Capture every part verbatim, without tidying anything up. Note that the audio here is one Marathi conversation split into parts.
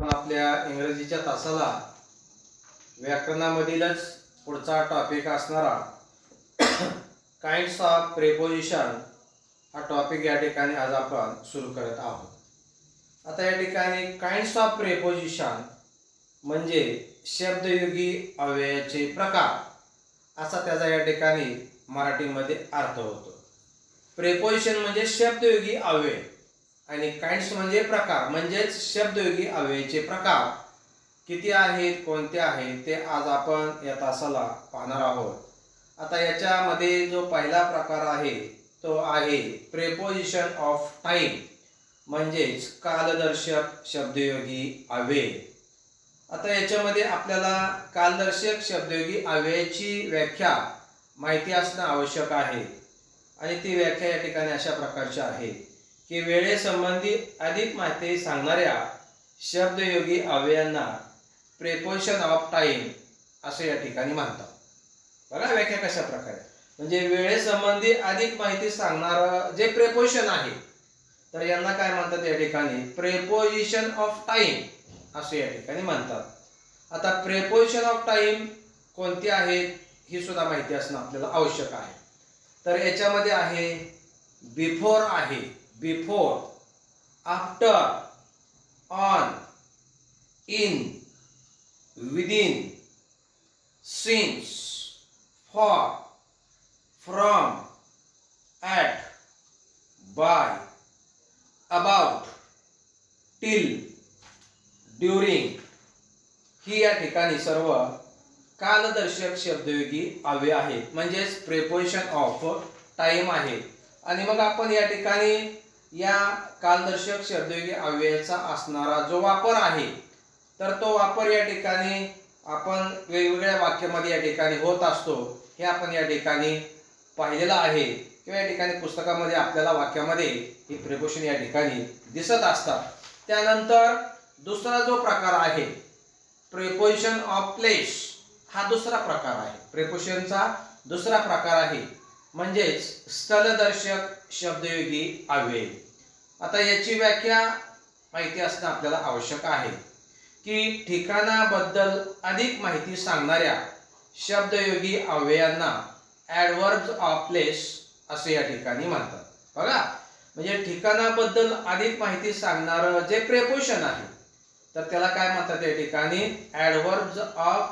आपण आपल्या इंग्रजीच्या तासाला व्याकरणामधीलच पुढचा टॉपिक असणारा काइंड्स ऑफ प्रेपोजिशन हा टॉपिक या ठिकाणी आज आपण सुरू करत आहोत। आता या ठिकाणी काइंड्स ऑफ प्रेपोजिशन म्हणजे शब्दयोगी अव्ययाचे प्रकार असा त्याचा या ठिकाणी मराठीमध्ये अर्थ होतो। प्रेपोजिशन म्हणजे शब्दयोगी अव्यय आणि काइंड्स म्हणजे प्रकार म्हणजेच शब्दयोगी अव्ययाचे प्रकार किती आहेत, कोणते आहेत ते आज आपण या तासाला पाहणार आहोत। आता याच्यामध्ये जो पहिला प्रकार आहे तो आहे प्रेपोजिशन ऑफ टाइम म्हणजेच कालदर्शक शब्दयोगी अव्यय। आता याच्यामध्ये आपल्याला कालदर्शक शब्दयोगी अव्ययाची व्याख्या माहिती असणे आवश्यक आहे आणि ती व्याख्या या ठिकाणी अशा प्रकारची आहे की वेळेसंबंधी अधिक माहिती सांगणाऱ्या शब्दयोगी अव्ययांना प्रेपोजिशन ऑफ टाइम असे या ठिकाणी म्हणतात। बघा व्याख्या कशा प्रकारे म्हणजे वेळेसंबंधी अधिक माहिती सांगणारा जे प्रेपोजिशन आहे तर यांना काय म्हणतात या ठिकाणी प्रेपोजिशन ऑफ टाइम असे या ठिकाणी म्हणतात। आता प्रेपोजिशन ऑफ टाइम कोणती आहेत ही सुद्धा माहिती असणं आपल्याला आवश्यक आहे। तर याच्यामध्ये आहे बिफोर आहे, before, after, on, in, within, since, for, from, at, by, about, till, during ही या ठिकाणी सर्व कालदर्शक शब्दयोगी अव्यय आहेत म्हणजेच प्रेपोजिशन ऑफ टाइम आहे। आणि मग आपण या ठिकाणी या कालदर्शक शब्दयोगी अव्ययाचा असणारा जो वापर आहे तर तो वापर या ठिकाणी आपण वेगवेगळ्या वाक्यामध्ये या ठिकाणी होत असतो हे आपण या ठिकाणी पाहिलेलं आहे किंवा या ठिकाणी पुस्तकामध्ये आपल्याला वाक्यामध्ये ही प्रेपोजिशन या ठिकाणी दिसत असतात। त्यानंतर दुसरा जो प्रकार आहे प्रेपोजिशन ऑफ प्लेस हा दुसरा प्रकार आहे, प्रेपोजिशनचा दुसरा प्रकार आहे म्हणजेच स्थलदर्शक शब्दयोगी अव्यय। आता याची व्याख्या माहिती असणं आपल्याला आवश्यक आहे की ठिकाणाबद्दल अधिक माहिती सांगणाऱ्या शब्दयोगी अव्ययांना ॲडव्हर्ब्स ऑफ प्लेस असे या ठिकाणी म्हणतात। बघा म्हणजे ठिकाणाबद्दल अधिक माहिती सांगणारं जे प्रेपोजिशन आहे तर त्याला काय म्हणतात या ठिकाणी ॲडव्हर्ब्स ऑफ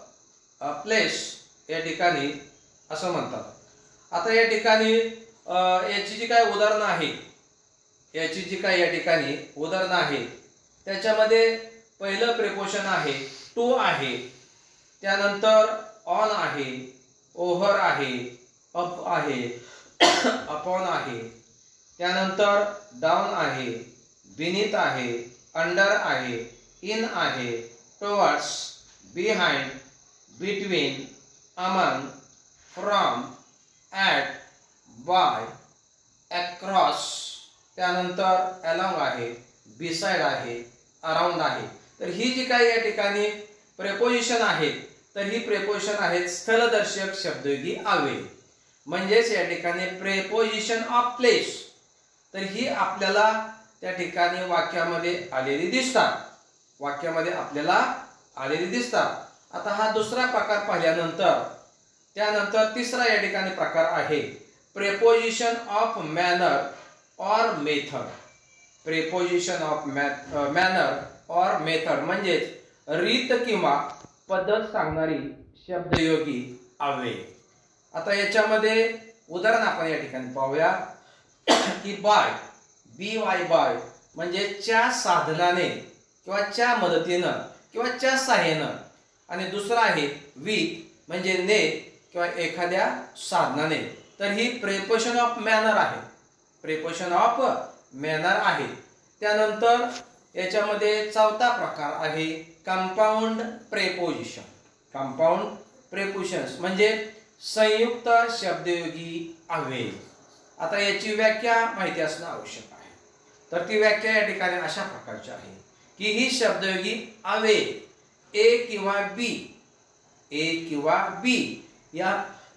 प्लेस या ठिकाणी असं म्हणतात। आता या ठिकाणी याची जी काय उदाहरणं आहेत याची जी काय या ठिकाणी उदाहरणं आहेत त्याच्यामध्ये पहिलं प्रेपोजिशन आहे टू आहे, त्यानंतर ऑन आहे, ओव्हर आहे, अप आहे, अपॉन आहे, त्यानंतर डाऊन आहे, बिनीथ आहे, अंडर आहे, इन आहे, towards, behind, between, among, from, at, by, across, त्यानंतर अलॉंग आहे, बिसाइड आहे, अराउंड आहे। तर ही जी काही या ठिकाणी प्रेपोजिशन आहेत तर ही प्रेपोजिशन आहेत स्थलदर्शक शब्दयोगी अव्यय म्हणजेच या ठिकाणी प्रेपोजिशन ऑफ प्लेस तर ही आपल्याला त्या ठिकाणी वाक्यामध्ये आलेली दिसतात, वाक्यामध्ये आपल्याला आलेली दिसतात। आता हा दुसरा प्रकार पाहिल्यानंतर त्यानंतर तिसरा या ठिकाणी प्रकार आहे preposition of manner or method. Preposition of manner or method म्हणजेच रीत किंवा पद्धत सांगणारी शब्दयोगी अव्यय। आता याच्यामध्ये उदाहरण आपण या ठिकाणी पाहूया की बाय, बी वाय बाय म्हणजे च्या साधनाने किंवा च्या मदतीनं किंवा च्या सहाय्यानं आणि दुसरा आहे विथ म्हणजे ने किंवा एखाद्या साधनाने। तर ही प्रेपोजिशन ऑफ मॅनर आहे, प्रेपोजिशन ऑफ मॅनर आहे। त्यानंतर याच्यामध्ये चौथा प्रकार आहे कंपाऊंड प्रेपोजिशन। कंपाऊंड प्रेपोजिशन्स म्हणजे संयुक्त शब्दयोगी अव्यय। आता याची व्याख्या माहिती असणं आवश्यक आहे तर ती व्याख्या या ठिकाणी अशा प्रकारची आहे की ही शब्दयोगी अव्यय ए किंवा बी, ए किंवा बी या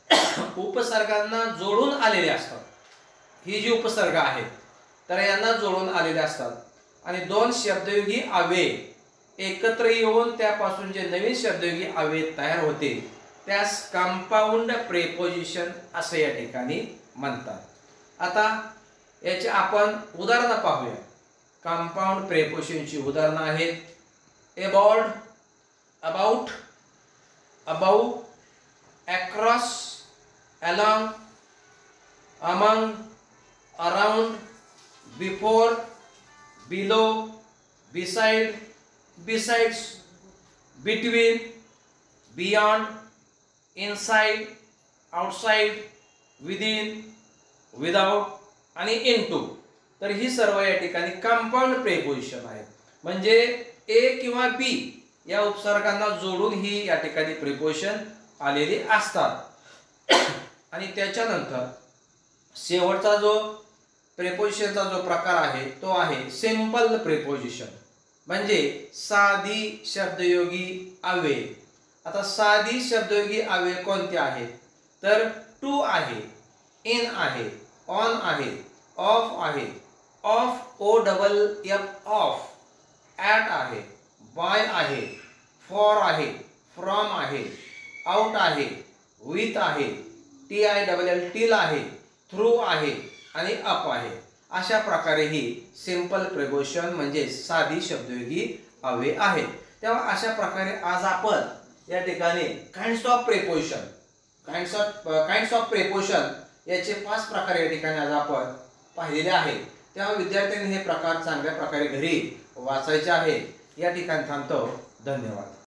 उपसर्गांना जोडून आलेले असतात। ही जी उपसर्ग आहेत तर यांना जोडून आलेले असतात आणि दोन शब्दयोगी अव्यय एकत्र येऊन त्यापासून जे नवीन शब्दयोगी अव्यय तयार होते त्यास कंपाऊंड प्रेपोजिशन असे या ठिकाणी म्हणतात. आता याचे आपण उदाहरणं पाहूया. कंपाऊंड प्रेपोजिशनची उदाहरणं आहेत about, about, about, across, along, among, around, before, below, beside, besides, between, beyond, inside, outside, within, without आणि into. तर ही सर्व या ठिकाणी कंपाऊंड प्रेपोजिशन आहेत. म्हणजे ए किंवा बी या उपसर्गांना जोडून ही या ठिकाणी प्रेपोजिशन आलेली असतात. आणि त्याच्यानंतर शेवटचा जो प्रेपोजिशनचा जो प्रकार आहे तो आहे सिंपल प्रेपोजिशन, म्हणजे साधी शब्दयोगी अव्यय. आता साधी शब्दयोगी अव्यय कोणते आहेत तर टू आहे, इन आहे, ऑन आहे, ऑफ आहे, off O double F off, at आहे, बाय आहे, फॉर आहे, फ्रॉम आहे, आउट आहे, विथ आहे, T I double L till आहे, थ्रू आहे आणि अप आहे. अशा प्रकारे ही सिंपल प्रेपोजिशन म्हणजे साधी शब्दयोगी अव्यय आहेत. तेव्हा अशा प्रकारे आज आपण या ठिकाणी kinds of preposition kinds of kinds of preposition याचे पाच प्रकार या ठिकाणी आज आपण पाहिलेले आहेत. तेव्हा विद्यार्थ्यांनी हे प्रकार चांगल्या प्रकारे घरी वाचायचे आहे. या ठिकाणी थांबतो. धन्यवाद.